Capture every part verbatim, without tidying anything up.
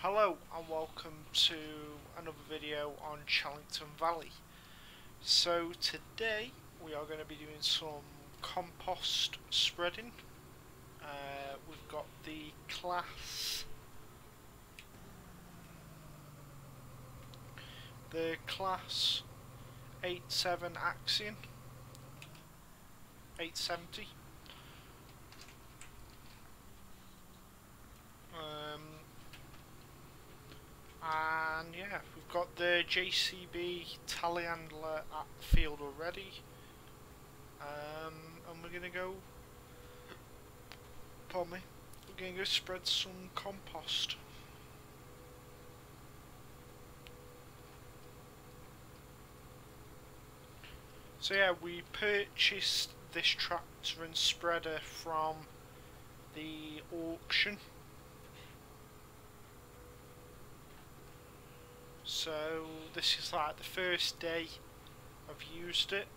Hello and welcome to another video on Chellington Valley. So today we are going to be doing some compost spreading. Uh, we've got the class, the class eighty-seven Axion, eight seventy. Um, And yeah, we've got the J C B telehandler at the field already. Um, and we're gonna go, pardon me, we're gonna go spread some compost. So yeah, we purchased this tractor and spreader from the auction. So this is like the first day I've used it.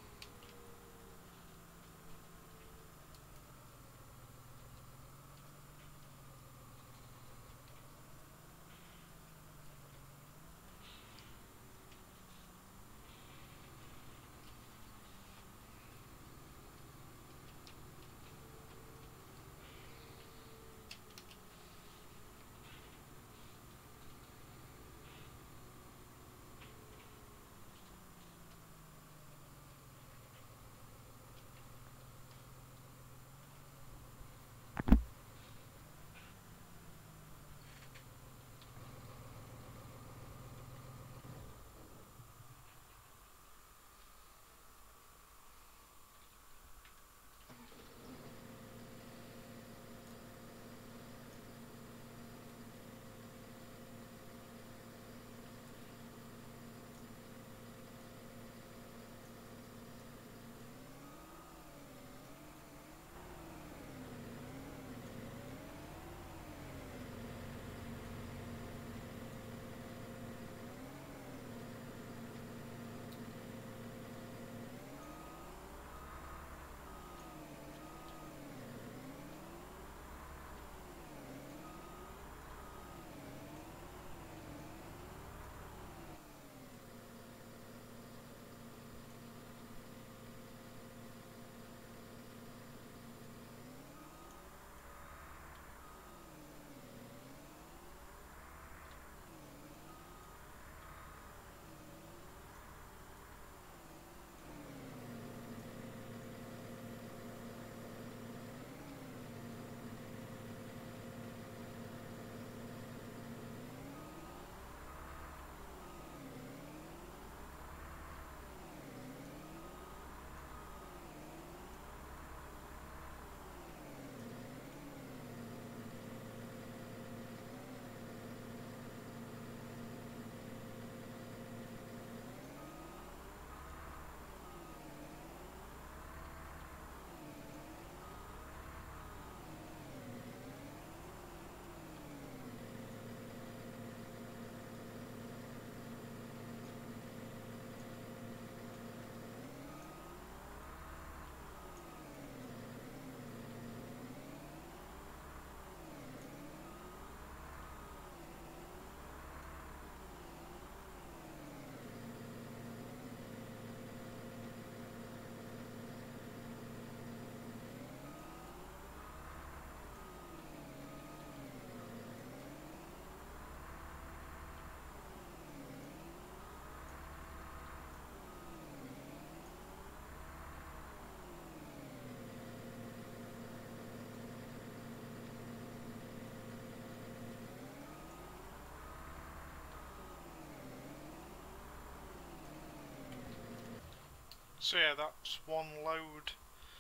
So yeah, that's one load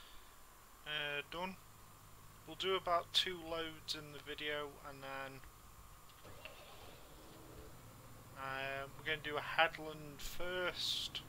uh, done. We'll do about two loads in the video, and then uh, we're going to do a headland first.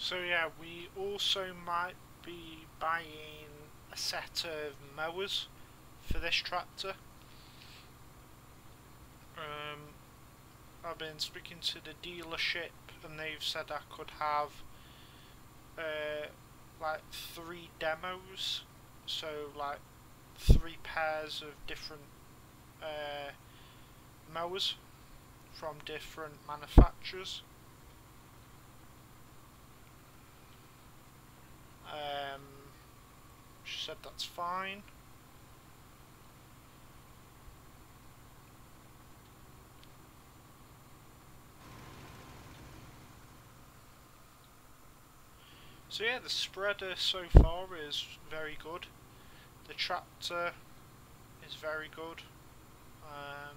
So yeah, we also might be buying a set of mowers for this tractor. Um, I've been speaking to the dealership and they've said I could have uh, like three demos, so like three pairs of different uh, mowers from different manufacturers. Um, she said that's fine. So yeah, the spreader so far is very good. The tractor is very good. Um,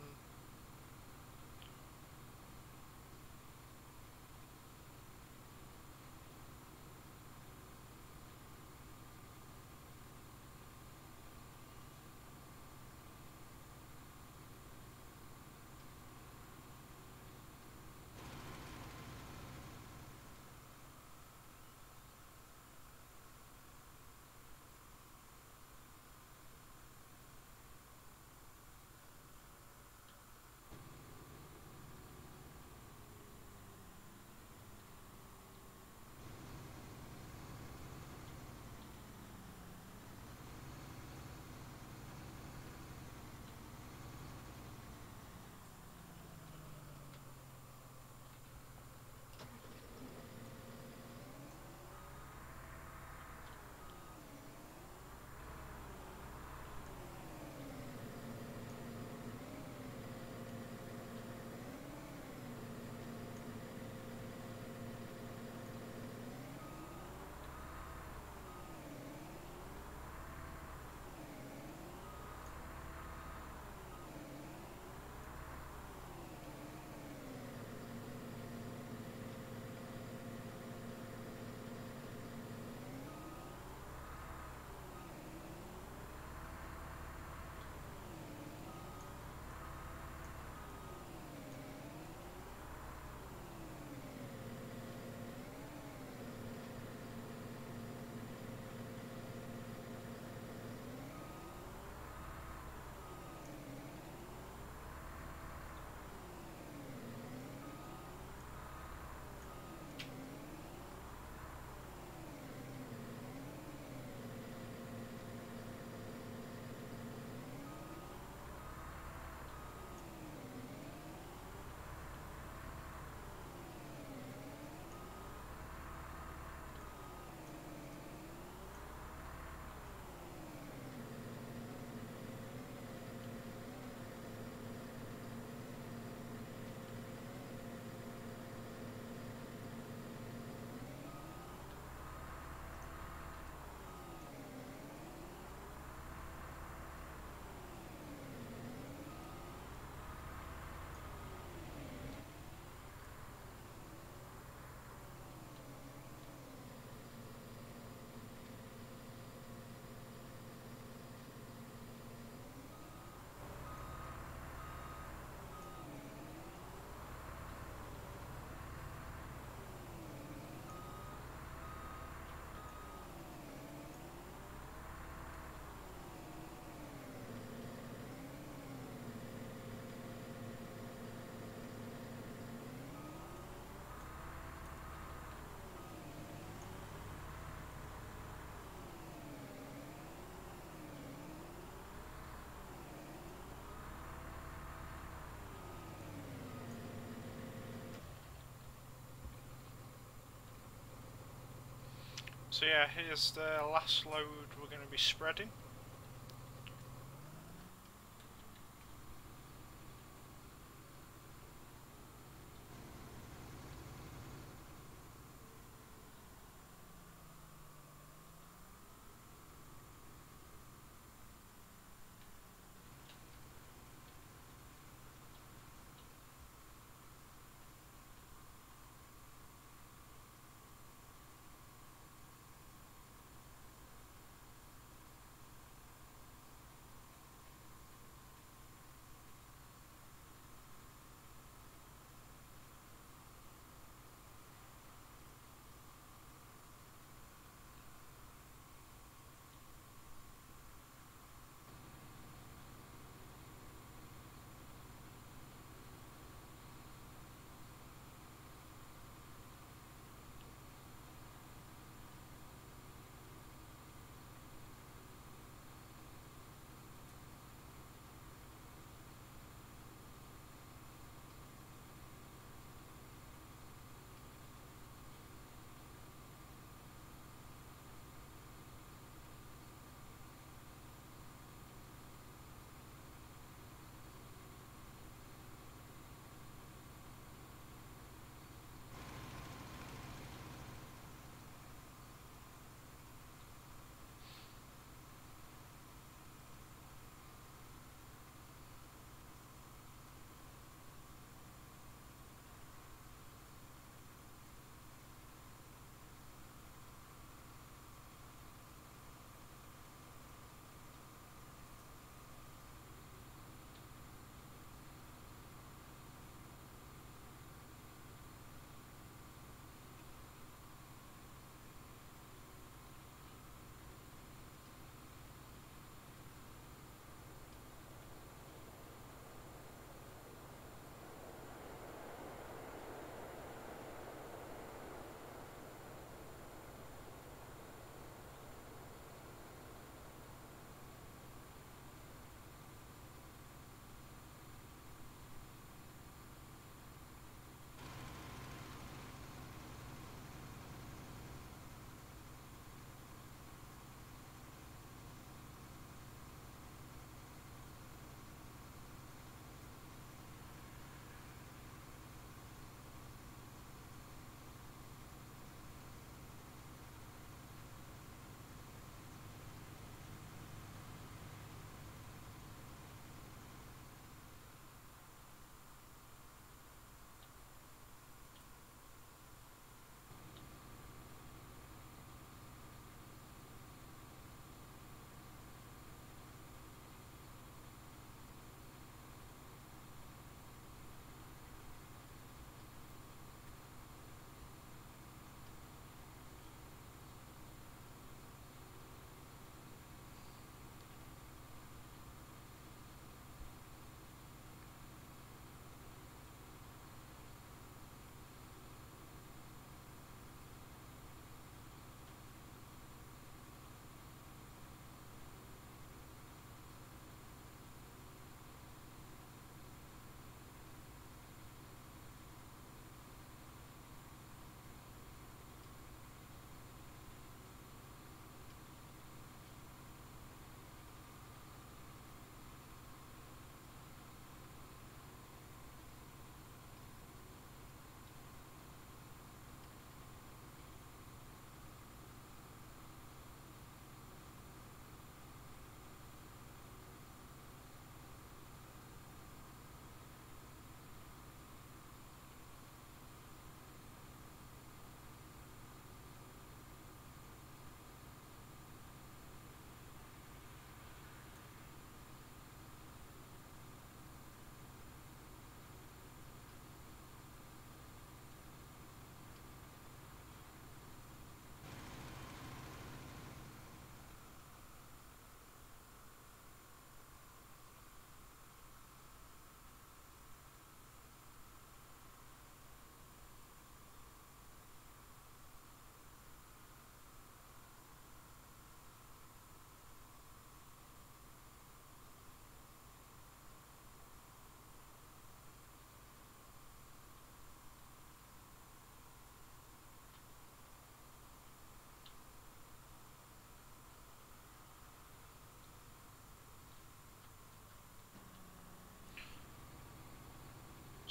so yeah, here's the last load we're going to be spreading.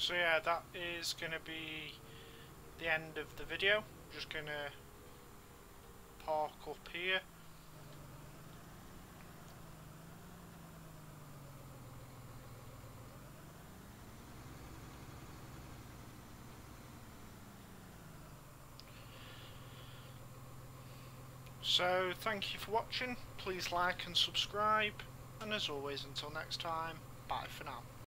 So yeah, that is going to be the end of the video. Just going to park up here. So thank you for watching, please like and subscribe, and as always until next time, bye for now.